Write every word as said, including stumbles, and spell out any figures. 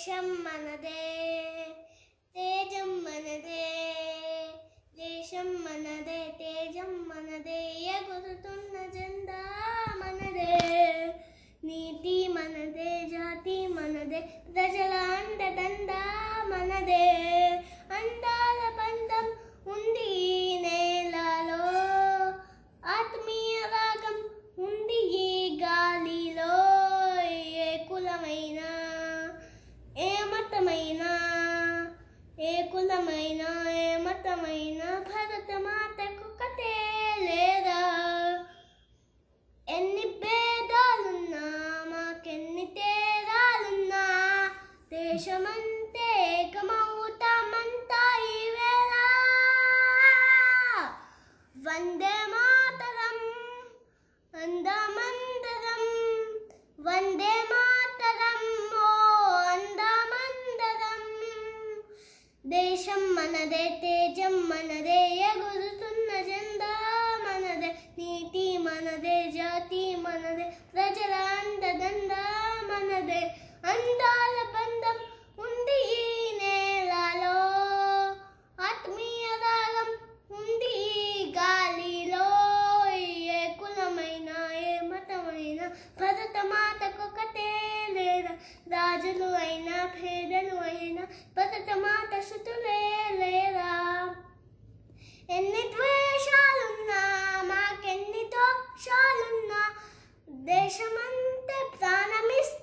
దేశం మనదే, తేజం మనదే, దేశం మనదే, తేజం మనదే, ఎగురుతున్న జెండా మనదే, నీతి మనదే, జాతి మనదే, ప్రజల అండదండ మనదే, అందాల బంధం ఉంది ఈ నేలలో, ఆత్మీయ రాగం ఉంది ఈ గాలిలో, ఏ కులమైనా ఏ మతమైనా, ఏ కులమైనా ఏ మతమైనా, భరత మాతకు కథే లేదా, ఎన్ని భేదాలున్నా మాకెన్ని తేడాలున్నా, దేశమంతే ఏకమవుతామంతా ఈ వేళ, వందే మాతరం అందమందరం, వందే మాతరం ఓ అందమందరం, దేశం మనదే, తేజం మనదే, ఎగురుతున్న జెండా మనదే, నీతి మనదే, జాతి మనదే, ప్రజల అండదండ మనదే, అందాల బంధం ఉంది ఈ నేలలో, ఆత్మీయ రాగం ఉంది ఈ గాలిలో, ఏ కులమైనా ఏ మతమైనా, భరత మాతకు కథే లేదా, రాజులు అయినా పేదలు అయినా, భరత మాత సుతులే లేరా, ఎన్ని ద్వేషాలున్నా మాకెన్ని దోషాలున్నా, దేశమంతా ప్రాణమిస్తా